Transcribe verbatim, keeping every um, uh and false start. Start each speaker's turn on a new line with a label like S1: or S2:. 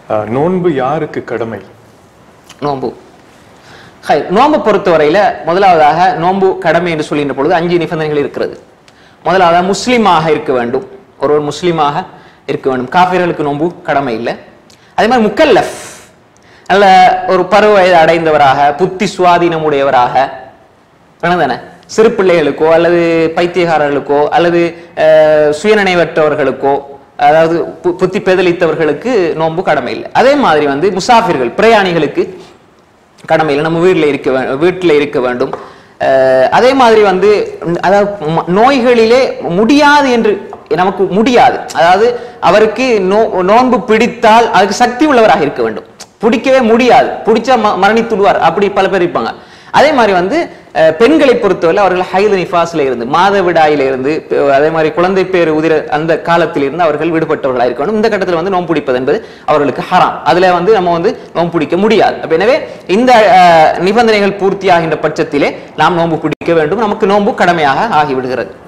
S1: நோன்பு யாருக்கு கடமை?
S2: நோன்பு ஹை நோன்பு பொறுத்தவரையில முதலாவதாக நோன்பு கடமை என்று சொல்கின்ற பொழுது அஞ்சு நிபந்தனைகள் இருக்கிறது. முதலாவதாக முஸ்லீமாக இருக்க வேண்டும், ஒருவர் முஸ்லீமாக இருக்க வேண்டும். காஃபிர்களுக்கு நோன்பு கடமை இல்லை. அதே மாதிரி முக்கல்லஃப், நல்ல ஒரு பருவ வயது அடைந்தவராக, புத்தி சுவாதீனம் உடையவராக, தானே சிறு பிள்ளைகளுக்கோ அல்லது பைத்தியகாரர்களுக்கோ அல்லது சுயநினைவற்றவர்களுக்கோ, அதாவது புத்தி பேதலித்தவர்களுக்கு நோன்பு கடமை இல்லை. அதே மாதிரி வந்து முசாஃபிர்கள், பிரயாணிகளுக்கு கடமை இல்லை, நம்ம வீட்டில் இருக்க வீட்டில் இருக்க வேண்டும். அதே மாதிரி வந்து அதாவது நோய்களிலே முடியாது என்று நமக்கு முடியாது, அதாவது அவருக்கு நோ நோன்பு பிடித்தால் அதுக்கு சக்தி உள்ளவராக இருக்க வேண்டும். பிடிக்கவே முடியாது, பிடிச்சா மரணித்துடுவார், அப்படி பல பேர் இருப்பாங்க. அதே மாதிரி வந்து பெண்களை பொறுத்தவரை அவர்கள் ஹைது நிஃபாஸ்ல இருந்து, மாதவிடாயில இருந்து, அதே மாதிரி குழந்தை பேர் உதிர அந்த காலத்தில் இருந்து அவர்கள் விடுபட்டவர்களாக இருக்க வேண்டும். இந்த கட்டத்தில் வந்து நோன்பு பிடிப்பது என்பது அவர்களுக்கு ஹராம். அதுல வந்து நம்ம வந்து நோன்பு பிடிக்க முடியாது. எனவே இந்த நிபந்தனைகள் பூர்த்தியாகின்ற பட்சத்திலே நாம் நோன்பு பிடிக்க வேண்டும், நமக்கு நோன்பு கடமையாக ஆகிவிடுகிறது.